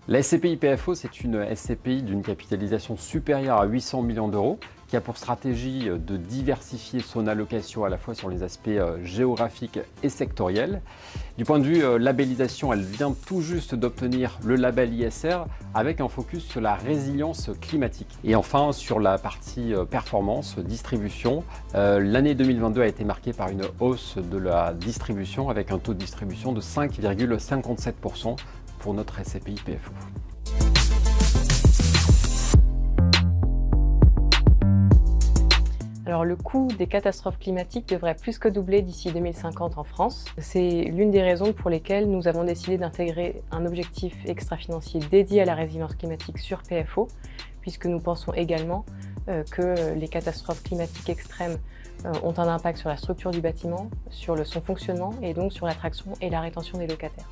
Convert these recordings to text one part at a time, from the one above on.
La SCPI PFO, c'est une SCPI d'une capitalisation supérieure à 800 millions d'euros qui a pour stratégie de diversifier son allocation à la fois sur les aspects géographiques et sectoriels. Du point de vue labellisation, elle vient tout juste d'obtenir le label ISR avec un focus sur la résilience climatique. Et enfin, sur la partie performance, distribution, l'année 2022 a été marquée par une hausse de la distribution avec un taux de distribution de 5,57% pour notre SCPI PFO. Alors le coût des catastrophes climatiques devrait plus que doubler d'ici 2050 en France. C'est l'une des raisons pour lesquelles nous avons décidé d'intégrer un objectif extra-financier dédié à la résilience climatique sur PFO, puisque nous pensons également que les catastrophes climatiques extrêmes ont un impact sur la structure du bâtiment, sur son fonctionnement et donc sur l'attraction et la rétention des locataires.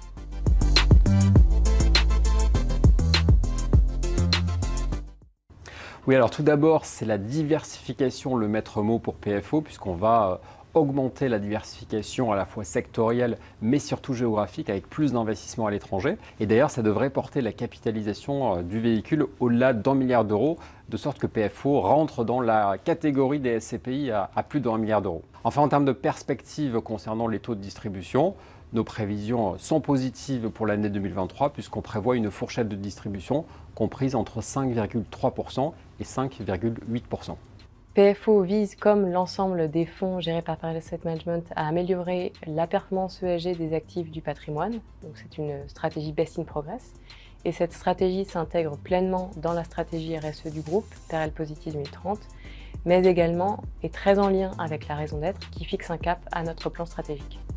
Oui, alors tout d'abord, c'est la diversification le maître mot pour PFO, puisqu'on va augmenter la diversification à la fois sectorielle, mais surtout géographique, avec plus d'investissements à l'étranger. Et d'ailleurs, ça devrait porter la capitalisation du véhicule au-delà d'1 milliard d'euros, de sorte que PFO rentre dans la catégorie des SCPI à plus d'1 milliard d'euros. Enfin, en termes de perspectives concernant les taux de distribution, nos prévisions sont positives pour l'année 2023 puisqu'on prévoit une fourchette de distribution comprise entre 5,3% et 5,8%. PFO vise, comme l'ensemble des fonds gérés par Pareto Asset Management, à améliorer la performance ESG des actifs du patrimoine. Donc c'est une stratégie Best in Progress. Et cette stratégie s'intègre pleinement dans la stratégie RSE du groupe, PRL Positive 2030, mais également est très en lien avec la raison d'être qui fixe un cap à notre plan stratégique.